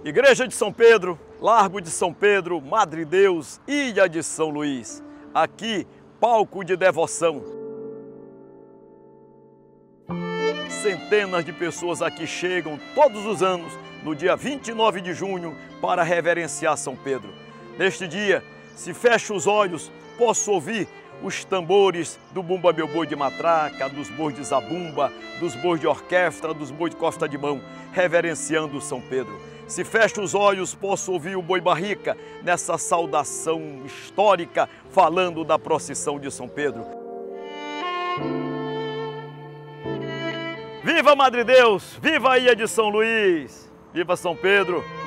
Igreja de São Pedro, Largo de São Pedro, Madre Deus, Ilha de São Luís. Aqui, palco de devoção. Centenas de pessoas aqui chegam todos os anos, no dia 29 de junho, para reverenciar São Pedro. Neste dia, se fecho os olhos, posso ouvir os tambores do Bumba Meu Boi de matraca, dos bois de zabumba, dos bois de orquestra, dos bois de costa de mão, reverenciando São Pedro. Se fecho os olhos, posso ouvir o boi barrica nessa saudação histórica, falando da procissão de São Pedro. Viva Madre Deus! Viva a Ilha de São Luís! Viva São Pedro!